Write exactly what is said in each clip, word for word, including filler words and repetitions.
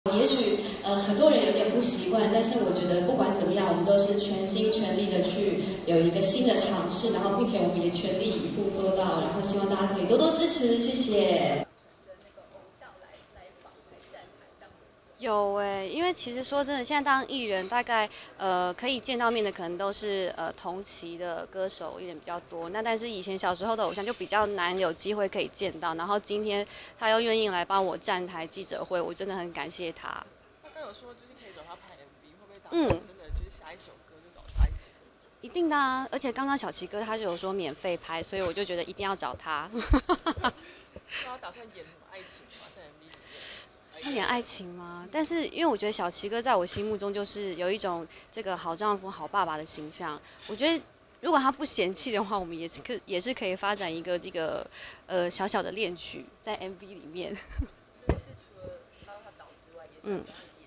也许呃很多人有点不习惯，但是我觉得不管怎么样，我们都是全心全力的去有一个新的尝试，然后并且我们也全力以赴做到，然后希望大家可以多多支持，谢谢。 有哎、欸，因为其实说真的，现在当艺人，大概呃可以见到面的可能都是呃同期的歌手艺人比较多。那但是以前小时候的偶像就比较难有机会可以见到。然后今天他又愿意来帮我站台记者会，我真的很感谢他。 他刚有说就是可以找他拍 M V， 会不会打嗯， 算真的就是下一首歌就找他一起合作？ 一定的啊！而且刚刚小齐哥他就有说免费拍，所以我就觉得一定要找他。 是他打算演什么爱情吗？在 M V 里面？ 他演爱情吗？但是因为我觉得小齐哥在我心目中就是有一种这个好丈夫、好爸爸的形象。我觉得如果他不嫌弃的话，我们也是可也是可以发展一个这个呃小小的恋曲在 M V 里面。 就是除了帮他导之外，也想让他演。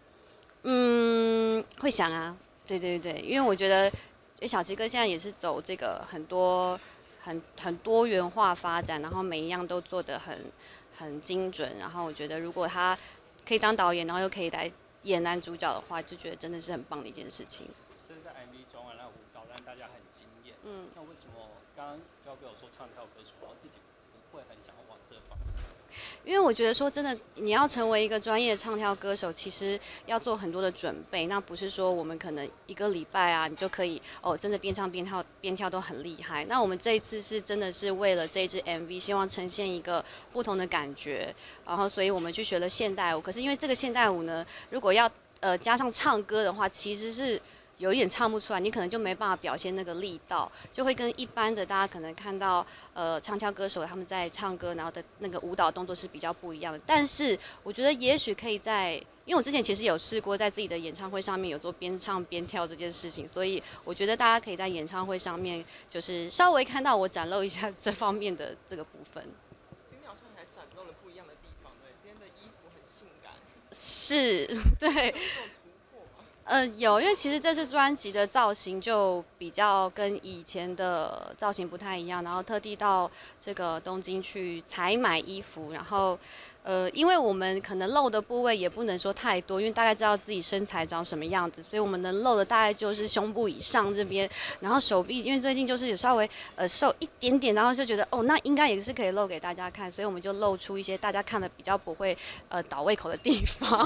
嗯，会想啊，对对对，因为我觉得，因为小齐哥现在也是走这个很多很很多元化发展，然后每一样都做得很很精准。然后我觉得，如果他可以当导演，然后又可以来演男主角的话，就觉得真的是很棒的一件事情。 这是在 M V 中啊，那舞蹈让大家很惊艳。 嗯， 那为什么刚刚教给我说唱跳歌手，然后自己不会很想要往这方面走？ 因为我觉得说真的，你要成为一个专业的唱跳歌手，其实要做很多的准备。那不是说我们可能一个礼拜啊，你就可以哦，真的边唱边跳，边跳都很厉害。那我们这一次是真的是为了这一支 M V， 希望呈现一个不同的感觉，然后所以我们去学了现代舞。可是因为这个现代舞呢，如果要呃加上唱歌的话，其实是有一点唱不出来，你可能就没办法表现那个力道，就会跟一般的大家可能看到呃唱跳歌手他们在唱歌，然后的那个舞蹈动作是比较不一样的。但是我觉得也许可以在，因为我之前其实有试过在自己的演唱会上面有做边唱边跳这件事情，所以我觉得大家可以在演唱会上面就是稍微看到我展露一下这方面的这个部分。 今天好像还展露了不一样的地方，对，今天的衣服很性感。 是，对。呃，有，因为其实这次专辑的造型就比较跟以前的造型不太一样，然后特地到这个东京去采买衣服，然后，呃，因为我们可能露的部位也不能说太多，因为大概知道自己身材长什么样子，所以我们能露的大概就是胸部以上这边，然后手臂，因为最近就是有稍微呃瘦一点点，然后就觉得哦，那应该也是可以露给大家看，所以我们就露出一些大家看的比较不会呃倒胃口的地方。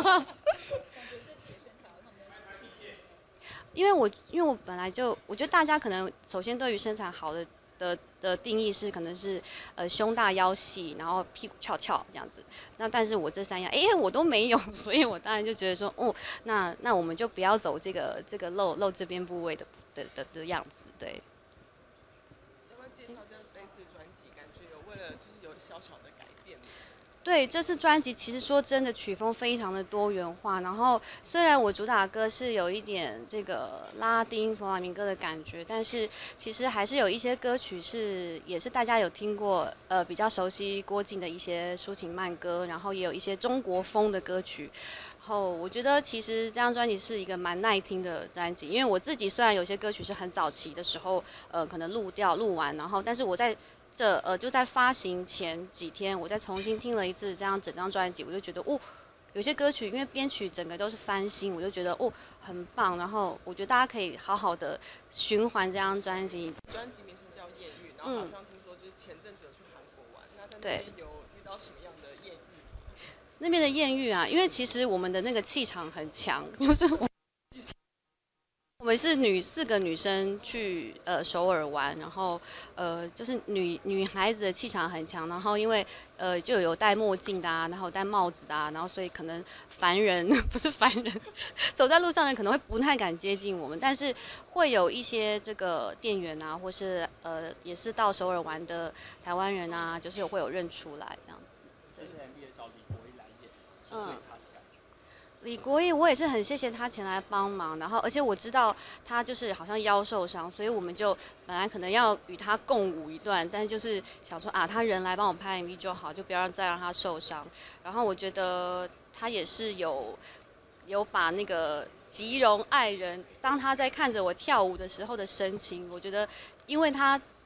因为我因为我本来就我觉得大家可能首先对于身材好的的的定义是可能是呃胸大腰细，然后屁股翘翘这样子。那但是我这三样哎、欸、我都没有，所以我当然就觉得说哦，那那我们就不要走这个这个露露这边部位的的的的样子，对。 要不要介绍这这一次专辑？感觉有为了就是有小小的改变。 对，这次专辑其实说真的，曲风非常的多元化。然后虽然我主打歌是有一点这个拉丁弗朗明哥的感觉，但是其实还是有一些歌曲是也是大家有听过，呃，比较熟悉郭靖的一些抒情慢歌，然后也有一些中国风的歌曲。然后我觉得其实这张专辑是一个蛮耐听的专辑，因为我自己虽然有些歌曲是很早期的时候，呃，可能录掉录完，然后但是我在这呃就在发行前几天，我再重新听了一次这样整张专辑，我就觉得哦，有些歌曲因为编曲整个都是翻新，我就觉得哦很棒。然后我觉得大家可以好好的循环这张专辑。 专辑名称叫《艳遇》，然后好像听说就是前阵子有去韩国玩，那在那边有遇到什么样的艳遇？ 那边的艳遇啊，因为其实我们的那个气场很强，就是我。我们是女四个女生去呃首尔玩，然后呃就是女女孩子的气场很强，然后因为呃就有戴墨镜的啊，然后戴帽子的啊，然后所以可能凡人不是凡人，走在路上的人可能会不太敢接近我们，但是会有一些这个店员啊，或是呃也是到首尔玩的台湾人啊，就是有会有认出来这样子。 这是 M V 找李国一来演，对他的感觉。 李国毅，我也是很谢谢他前来帮忙，然后而且我知道他就是好像腰受伤，所以我们就本来可能要与他共舞一段，但是就是想说啊，他人来帮我拍 M V 就好，就不要让再让他受伤。然后我觉得他也是有有把那个吉荣爱人，当他在看着我跳舞的时候的神情，我觉得因为他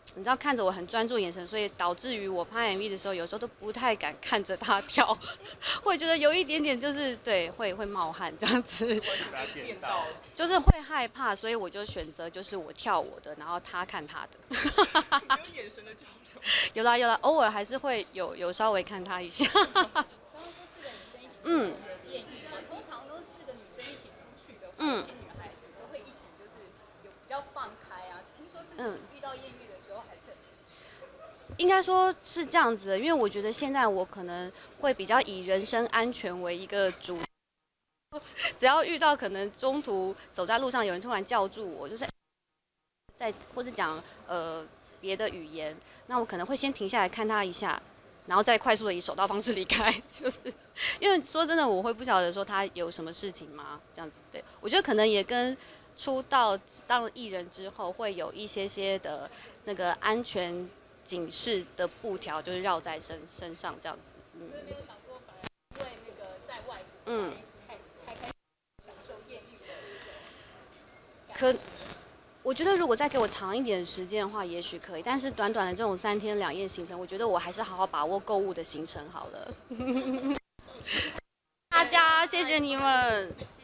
你知道看着我很专注眼神，所以导致于我拍 M V 的时候，有时候都不太敢看着他跳，会觉得有一点点就是对，会会冒汗这样子， 电到， 就是会害怕，所以我就选择就是我跳我的，然后他看他的。 有眼神的交流。 有啦有啦，偶尔还是会有有稍微看他一下。 刚刚说四个女生一起嗯。 艳遇嘛，通常都是四个女生一起出去的话， 嗯一些女孩子都会一起就是有比较放开啊。听说自己遇到艳遇的时候还是很。 应该说是这样子的，因为我觉得现在我可能会比较以人身安全为一个主，只要遇到可能中途走在路上有人突然叫住我，就是在或是讲呃别的语言，那我可能会先停下来看他一下，然后再快速的以手刀方式离开，就是因为说真的，我会不晓得说他有什么事情吗？这样子，对我觉得可能也跟出道当艺人之后会有一些些的那个安全警示的布条，就是绕在身身上这样子。 嗯、所以没有想说，反而为那个在外国嗯， 开开开享受艳遇的这个。可，我觉得如果再给我长一点时间的话，也许可以。但是短短的这种三天两夜行程，我觉得我还是好好把握购物的行程好了。大家，谢谢你们。